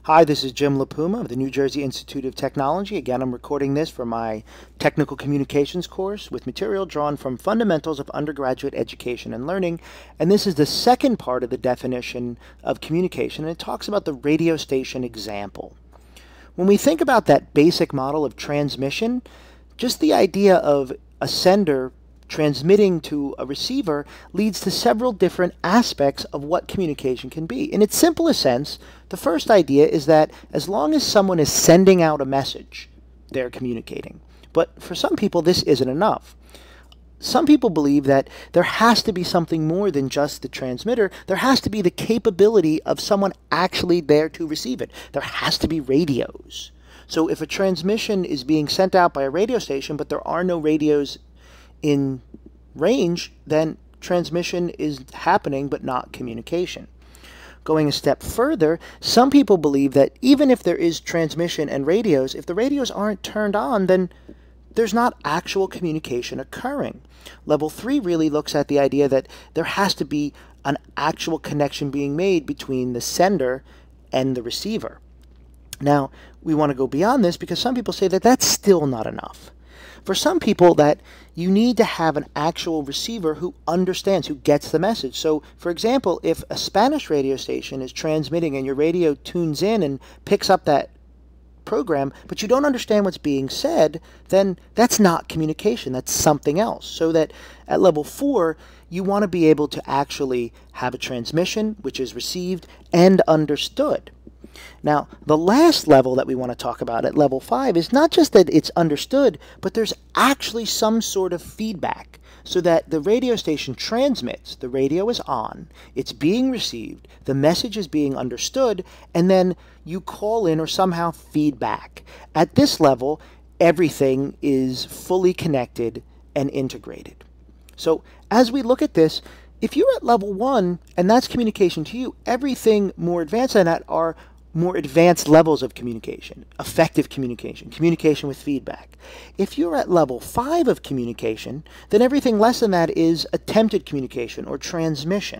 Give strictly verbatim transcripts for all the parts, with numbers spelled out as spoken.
Hi, this is Jim Lipuma of the New Jersey Institute of Technology. Again, I'm recording this for my Technical Communications course with material drawn from Fundamentals of Undergraduate Education and Learning. And this is the second part of the definition of communication, and it talks about the radio station example. When we think about that basic model of transmission, just the idea of a sender transmitting to a receiver leads to several different aspects of what communication can be. In its simplest sense, the first idea is that as long as someone is sending out a message, they're communicating. But for some people, this isn't enough. Some people believe that there has to be something more than just the transmitter. There has to be the capability of someone actually there to receive it. There has to be radios. So if a transmission is being sent out by a radio station, but there are no radios in range, then transmission is happening but not communication. Going a step further, some people believe that even if there is transmission and radios, if the radios aren't turned on, then there's not actual communication occurring. Level three really looks at the idea that there has to be an actual connection being made between the sender and the receiver. Now, we want to go beyond this because some people say that that's still not enough. For some people, that you need to have an actual receiver who understands, who gets the message. So, for example, if a Spanish radio station is transmitting and your radio tunes in and picks up that program, but you don't understand what's being said, then that's not communication, that's something else. So that at level four, you want to be able to actually have a transmission which is received and understood. Now, the last level that we want to talk about at level five is not just that it's understood, but there's actually some sort of feedback so that the radio station transmits, the radio is on, it's being received, the message is being understood, and then you call in or somehow feedback. At this level, everything is fully connected and integrated. So as we look at this, if you're at level one and that's communication to you, everything more advanced than that are more advanced levels of communication, effective communication, communication with feedback. If you're at level five of communication, then everything less than that is attempted communication or transmission.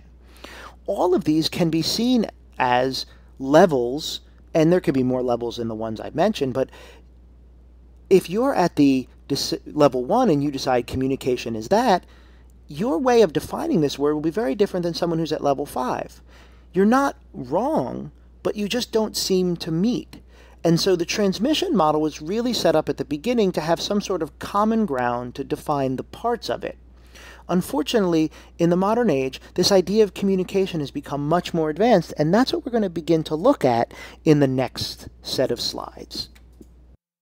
All of these can be seen as levels, and there could be more levels than the ones I've mentioned, but if you're at the level one and you decide communication is that, your way of defining this word will be very different than someone who's at level five. You're not wrong, but you just don't seem to meet. And so the transmission model was really set up at the beginning to have some sort of common ground to define the parts of it. Unfortunately, in the modern age, this idea of communication has become much more advanced, and that's what we're going to begin to look at in the next set of slides.